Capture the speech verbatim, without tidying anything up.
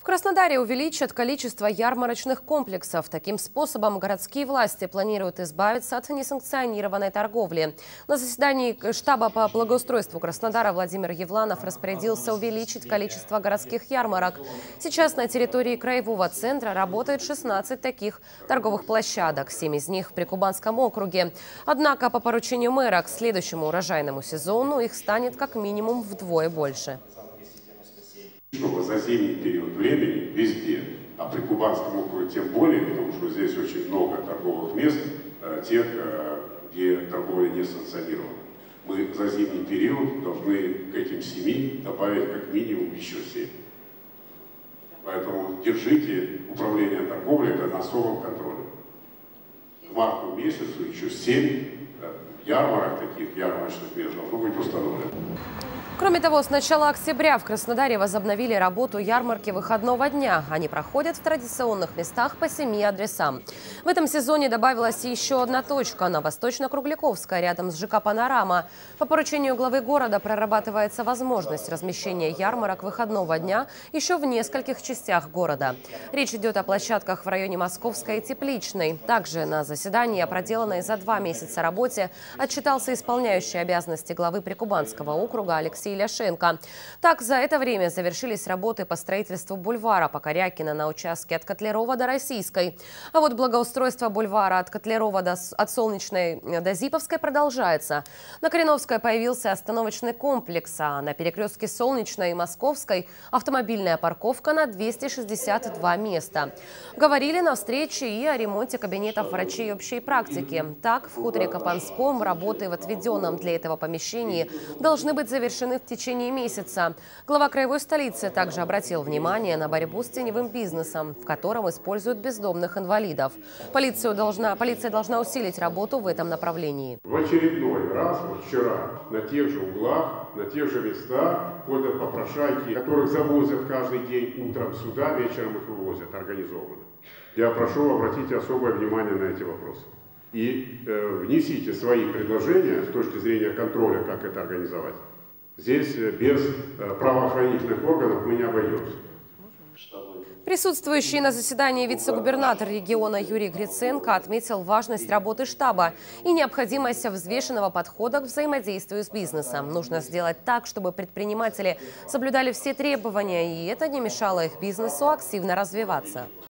Краснодаре увеличат количество ярмарочных комплексов. Таким способом городские власти планируют избавиться от несанкционированной торговли. На заседании штаба по благоустройству Краснодара Владимир Евланов распорядился увеличить количество городских ярмарок. Сейчас на территории краевого центра работает шестнадцать таких торговых площадок, семь из них в Прикубанском округе. Однако по поручению мэра к следующему урожайному сезону их станет как минимум вдвое больше. Чтобы за зимний период времени везде, а при Кубанском округе тем более, потому что здесь очень много торговых мест, тех, где торговля не санкционирована. Мы за зимний период должны к этим семи добавить как минимум еще семь. Поэтому держите управление торговлей на особом контроле. К марту месяцу еще семь ярмарок, таких ярмарочных мест должно быть установлено. Кроме того, с начала октября в Краснодаре возобновили работу ярмарки выходного дня. Они проходят в традиционных местах по семи адресам. В этом сезоне добавилась еще одна точка на Восточно-Кругляковской, рядом с ЖК «Панорама». По поручению главы города прорабатывается возможность размещения ярмарок выходного дня еще в нескольких частях города. Речь идет о площадках в районе Московской и Тепличной. Также на заседании о проделанной за два месяца работе отчитался исполняющий обязанности главы Прикубанского округа Алексей Ляшенко. Так, за это время завершились работы по строительству бульвара Покорякина на участке от Котлярова до Российской. А вот благоустройство бульвара от Котлярова до, от Солнечной до Зиповской продолжается. На Кореновской появился остановочный комплекс, а на перекрестке Солнечной и Московской автомобильная парковка на двести шестьдесят два места. Говорили на встрече и о ремонте кабинетов врачей общей практики. Так, в хуторе Копанском работы в отведенном для этого помещении должны быть завершены в течение месяца. Глава краевой столицы также обратил внимание на борьбу с теневым бизнесом, в котором используют бездомных инвалидов. Полицию должна, полиция должна усилить работу в этом направлении. В очередной раз, вот вчера, на тех же углах, на тех же местах ходят попрошайки, которых завозят каждый день утром сюда, вечером их вывозят организованно. Я прошу обратить особое внимание на эти вопросы. И э, внесите свои предложения с точки зрения контроля, как это организовать. Здесь без правоохранительных органов мы не обойдемся. Присутствующий на заседании вице-губернатор региона Юрий Гриценко отметил важность работы штаба и необходимость взвешенного подхода к взаимодействию с бизнесом. Нужно сделать так, чтобы предприниматели соблюдали все требования, и это не мешало их бизнесу активно развиваться.